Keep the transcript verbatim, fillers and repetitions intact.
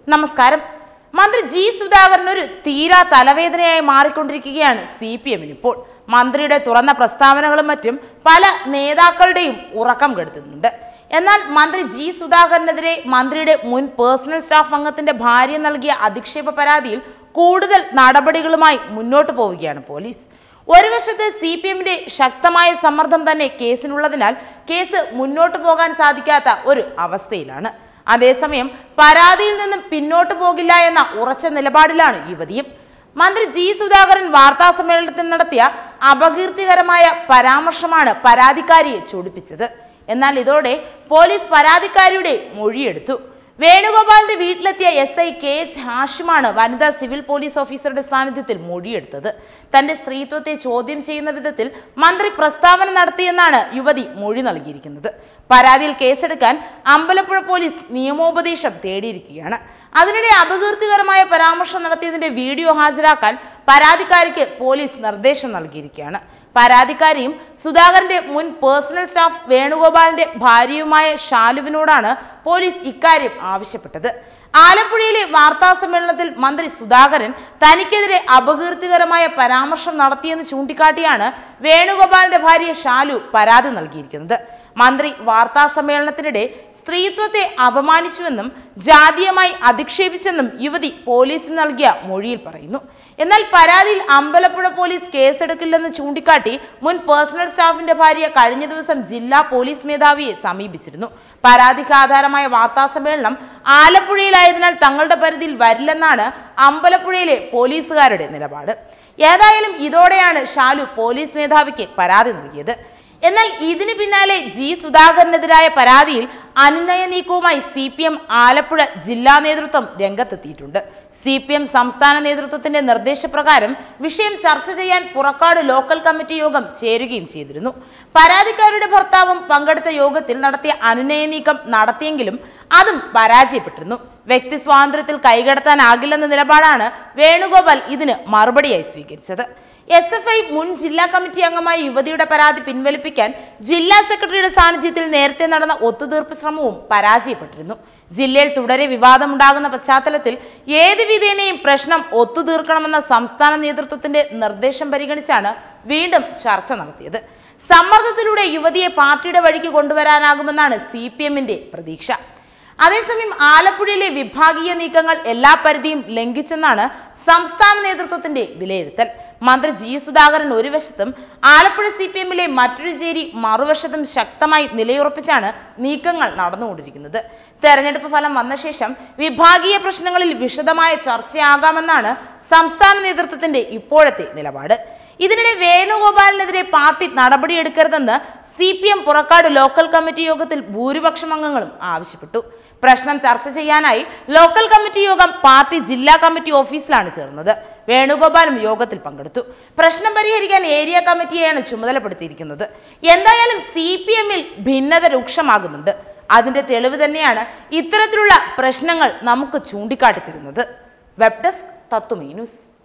നമസ്കാരം. മന്ത്രി ജി സുധാകരൻ ഒരു തീരാ തലവേദനയായി മാറിക്കൊണ്ടിരിക്കുകയാണ് സി പി എമ്മിന് ഇപ്പോൾ. മന്ത്രിയുടെ തുറന്ന പ്രസ്താവനകളും മറ്റും പല നേതാക്കളുടെയും ഉറക്കം കെടുത്തുന്നുണ്ട്. എന്നാൽ മന്ത്രി ജി സുധാകരനെതിരെ മന്ത്രിയുടെ മുൻ പേഴ്സണൽ സ്റ്റാഫ് അംഗത്തിന്റെ ഭാര്യ നൽകിയ അധിക്ഷേപ പരാതിയിൽ കൂടുതൽ നടപടികളുമായി മുന്നോട്ട് പോവുകയാണ് പോലീസ്. ഒരു വശത്ത് സി പി എമ്മിന്റെ ശക്തമായ സമ്മർദ്ദം തന്നെ കേസിനുള്ളതിനാൽ കേസ് മുന്നോട്ട് പോകാൻ സാധിക്കാത്ത ഒരു അവസ്ഥയിലാണ്. അതേസമയം പരാതിയിൽ നിന്നും പിന്നോട്ട് പോകില്ല എന്ന ഉറച്ച നിലപാടിലാണ് യുവതിയും. മന്ത്രി ജി സുധാകരൻ വാർത്താ സമ്മേളനത്തിൽ നടത്തിയ അപകീർത്തികരമായ പരാമർശമാണ് പരാതിക്കാരിയെ ചൊടിപ്പിച്ചത്. എന്നാൽ ഇതോടെ പോലീസ് പരാതിക്കാരിയുടെ മൊഴിയെടുത്തു. വേണുഗോപാലിന്റെ വീട്ടിലെത്തിയ എസ് ഐ കെ എച്ച് ഹാഷിമാണ് വനിതാ സിവിൽ പോലീസ് ഓഫീസറുടെ സാന്നിധ്യത്തിൽ മൊഴിയെടുത്തത്. തന്റെ സ്ത്രീത്വത്തെ ചോദ്യം ചെയ്യുന്ന വിധത്തിൽ മന്ത്രി പ്രസ്താവന നടത്തിയെന്നാണ് യുവതി മൊഴി നൽകിയിരിക്കുന്നത്. പരാതിയിൽ കേസെടുക്കാൻ അമ്പലപ്പുഴ പോലീസ് നിയമോപദേശം തേടിയിരിക്കുകയാണ്. അതിനിടെ അപകീർത്തികരമായ പരാമർശം നടത്തിയതിന്റെ വീഡിയോ ഹാജരാക്കാൻ പരാതിക്കാരിക്ക് പോലീസ് നിർദ്ദേശം നൽകിയിരിക്കുകയാണ്. പരാതിക്കാരിയും സുധാകരന്റെ മുൻ പേഴ്സണൽ സ്റ്റാഫ് വേണുഗോപാലിന്റെ ഭാര്യയുമായ ഷാലുവിനോടാണ് പോലീസ് ഇക്കാര്യം ആവശ്യപ്പെട്ടത്. ആലപ്പുഴയിലെ വാർത്താ സമ്മേളനത്തിൽ മന്ത്രി സുധാകരൻ തനിക്കെതിരെ അപകീർത്തികരമായ പരാമർശം നടത്തിയെന്ന് ചൂണ്ടിക്കാട്ടിയാണ് വേണുഗോപാലിന്റെ ഭാര്യ ഷാലു പരാതി നൽകിയിരിക്കുന്നത്. മന്ത്രി വാർത്താ സമ്മേളനത്തിനിടെ സ്ത്രീത്വത്തെ അപമാനിച്ചുവെന്നും ജാതീയമായി അധിക്ഷേപിച്ചെന്നും യുവതി പോലീസിന് നൽകിയ മൊഴിയിൽ പറയുന്നു. എന്നാൽ പരാതിയിൽ അമ്പലപ്പുഴ പോലീസ് കേസെടുക്കില്ലെന്ന് ചൂണ്ടിക്കാട്ടി മുൻ പേഴ്സണൽ സ്റ്റാഫിന്റെ ഭാര്യ കഴിഞ്ഞ ദിവസം ജില്ലാ പോലീസ് മേധാവിയെ സമീപിച്ചിരുന്നു. പരാതിക്ക് ആധാരമായ വാർത്താ സമ്മേളനം ആലപ്പുഴയിലായതിനാൽ തങ്ങളുടെ പരിധിയിൽ വരില്ലെന്നാണ് അമ്പലപ്പുഴയിലെ പോലീസുകാരുടെ നിലപാട്. ഏതായാലും ഇതോടെയാണ് ഷാലു പോലീസ് മേധാവിക്ക് പരാതി നൽകിയത്. എന്നാൽ ഇതിന് പിന്നാലെ ജി സുധാകരനെതിരായ പരാതിയിൽ അനുനയ നീക്കവുമായി സി പി എം ആലപ്പുഴ ജില്ലാ നേതൃത്വം രംഗത്തെത്തിയിട്ടുണ്ട്. സി പി എം സംസ്ഥാന നേതൃത്വത്തിന്റെ നിർദ്ദേശപ്രകാരം വിഷയം ചർച്ച ചെയ്യാൻ പുറക്കാട് ലോക്കൽ കമ്മിറ്റി യോഗം ചേരുകയും ചെയ്തിരുന്നു. പരാതിക്കാരുടെ ഭർത്താവും പങ്കെടുത്ത യോഗത്തിൽ നടത്തിയ അനുനയ നീക്കം നടത്തിയെങ്കിലും അതും പരാജയപ്പെട്ടിരുന്നു. വ്യക്തി സ്വാതന്ത്ര്യത്തിൽ കൈകടത്താനാകില്ലെന്ന നിലപാടാണ് വേണുഗോപാൽ ഇതിന് മറുപടിയായി സ്വീകരിച്ചത്. എസ് എഫ് ഐ മുൻ ജില്ലാ കമ്മിറ്റി അംഗമായ യുവതിയുടെ പരാതി പിൻവലിപ്പിക്കാൻ ജില്ലാ സെക്രട്ടറിയുടെ സാന്നിധ്യത്തിൽ നേരത്തെ നടന്ന ഒത്തുതീർപ്പ് ശ്രമവും പരാജയപ്പെട്ടിരുന്നു. ജില്ലയിൽ തുടരെ വിവാദമുണ്ടാകുന്ന പശ്ചാത്തലത്തിൽ ഏത് വിധേനയും പ്രശ്നം ഒത്തുതീർക്കണമെന്ന സംസ്ഥാന നേതൃത്വത്തിന്റെ നിർദ്ദേശം പരിഗണിച്ചാണ് വീണ്ടും ചർച്ച നടത്തിയത്. സമ്മർദ്ദത്തിലൂടെ യുവതിയെ പാർട്ടിയുടെ വഴിക്ക് കൊണ്ടുവരാനാകുമെന്നാണ് സി പി എമ്മിന്റെ പ്രതീക്ഷ. അതേസമയം ആലപ്പുഴയിലെ വിഭാഗീയ നീക്കങ്ങൾ എല്ലാ പരിധിയും ലംഘിച്ചെന്നാണ് സംസ്ഥാന നേതൃത്വത്തിന്റെ വിലയിരുത്തൽ. മന്ത്രി ജി സുധാകരൻ ഒരു വശത്തും ആലപ്പുഴ സി പി എമ്മിലെ മറ്റൊരു ചേരി മറുവശത്തും ശക്തമായി നിലയുറപ്പിച്ചാണ് നീക്കങ്ങൾ നടന്നുകൊണ്ടിരിക്കുന്നത്. തെരഞ്ഞെടുപ്പ് ഫലം വന്ന ശേഷം വിഭാഗീയ പ്രശ്നങ്ങളിൽ വിശദമായ ചർച്ചയാകാമെന്നാണ് സംസ്ഥാന നേതൃത്വത്തിന്റെ ഇപ്പോഴത്തെ നിലപാട്. ഇതിനിടെ വേണുഗോപാലിനെതിരെ പാർട്ടി നടപടിയെടുക്കരുതെന്ന് C P M Purakkad local committee യോഗത്തിൽ ഭൂരിപക്ഷം അംഗങ്ങളും ആവശ്യപ്പെട്ടു. പ്രശ്നം ചർച്ച ചെയ്യാനായി ലോക്കൽ കമ്മിറ്റി യോഗം പാർട്ടി ജില്ലാ കമ്മിറ്റി ഓഫീസിലാണ് ചേർന്നത്. വേണുഗോപാലും യോഗത്തിൽ പങ്കെടുത്തു. പ്രശ്നം പരിഹരിക്കാൻ ഏരിയ കമ്മിറ്റിയെയാണ് ചുമതലപ്പെടുത്തിയിരിക്കുന്നത്. എന്തായാലും സി പി എമ്മിൽ ഭിന്നത രൂക്ഷമാകുന്നുണ്ട്. അതിന്റെ തെളിവ് തന്നെയാണ് ഇത്തരത്തിലുള്ള പ്രശ്നങ്ങൾ നമുക്ക് ചൂണ്ടിക്കാട്ടിത്തരുന്നത്. Web desk Tatwamayi news.